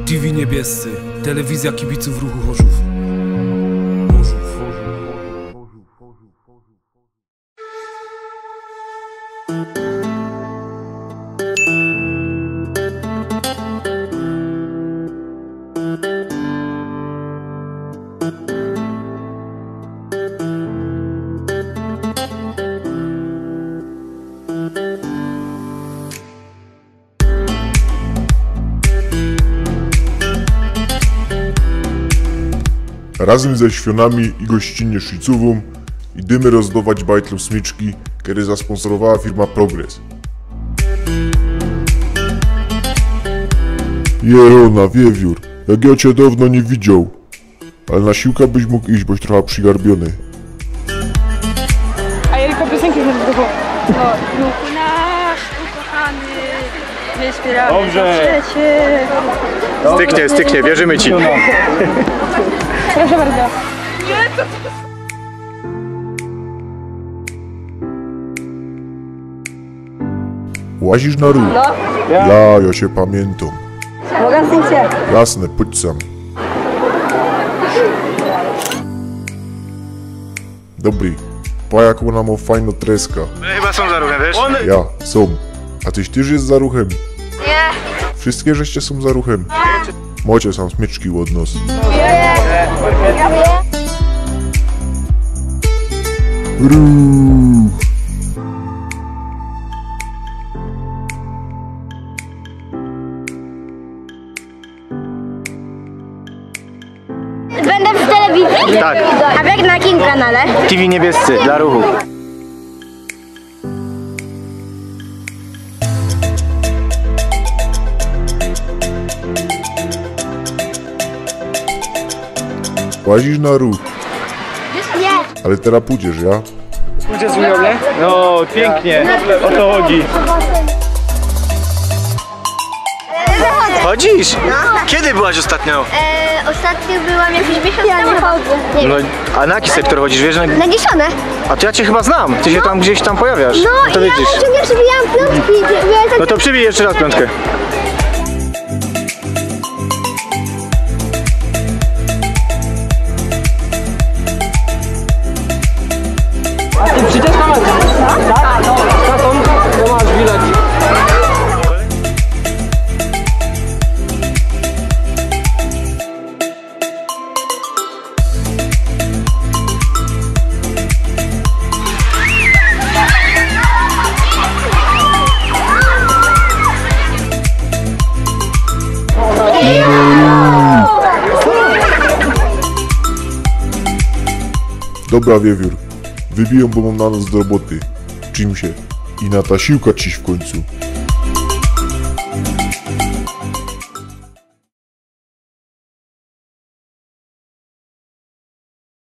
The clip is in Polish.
TV Niebiescy, telewizja kibiców ruchu Chorzów. Razem ze Świąnami i gościnnie Szycówą idziemy rozdawać bajtlom smyczki, które zasponsorowała firma Progress. Jerona, wiewiór, jak ja cię dawno nie widział. Ale na siłkę byś mógł iść, boś trochę przygarbiony. A ja tylko piosenki z tego. Ruchu nasz, ukochany, my wspieramy. Dobrze. Cię. Styknie, wierzymy ci. Proszę bardzo. Łazisz na róg? No. Ja się pamiętam. Mogę cię. Jasne, pójdź sam. Dobry, pa jaką ona ma fajną treskę. Chyba są za ruchem, wiesz? Ja, są. A tyś też jest za ruchem? Nie. Wszystkie żeście są za ruchem. Mocie sam smyczki od nos. Ruch. Będę w telewizji? Tak. A jak na jakim kanale? TV Niebiescy, dla ruchu. Łazisz na ruch. Nie. Ale teraz pójdziesz, ja? Pójdzie z mnie? No, pięknie. O to chodzi. Chodzisz? Kiedy byłaś ostatnio? Ostatnio byłam jakiś miesiąc temu. chodzę. Nie No, wiem. a na jaki sektor chodzisz, wiesz? Nagieszone. A to ja cię chyba znam. Ty się tam gdzieś tam pojawiasz. No To i ja widzisz. ciągle przybijałam piątki. No to przybij jeszcze raz piątkę. A ty przyjdziesz na mecz? Tak? Taką, to masz bilet. Dobra, wiewiór. Wybiję, bo mam na nos do roboty. Czym się? I na ta siłka ciś w końcu.